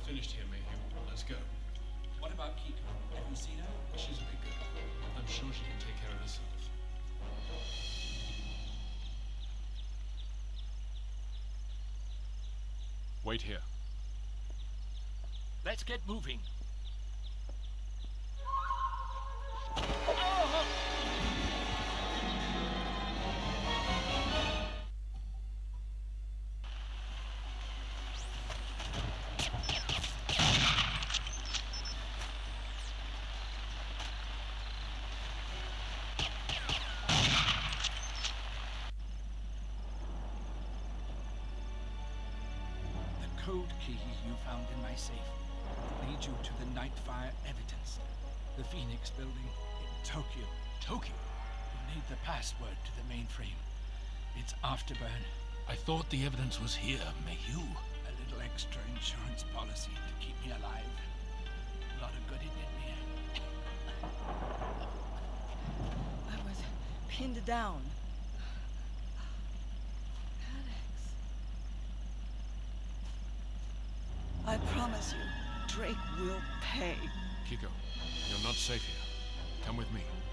finished here, Mayhew. Let's go. What about Kiko? Have you seen her? She's a big girl. I'm sure she can take care of herself. Wait here. Let's get moving. The code key you found in my safe leads you to the Nightfire evidence. The Phoenix building in Tokyo. Tokyo? You need the password to the mainframe. It's Afterburn. I thought the evidence was here, Mayhew. A little extra insurance policy to keep me alive. A lot of good it did me. I was pinned down. Alex. I promise you, Drake will pay. Kiko, you're not safe here. Come with me.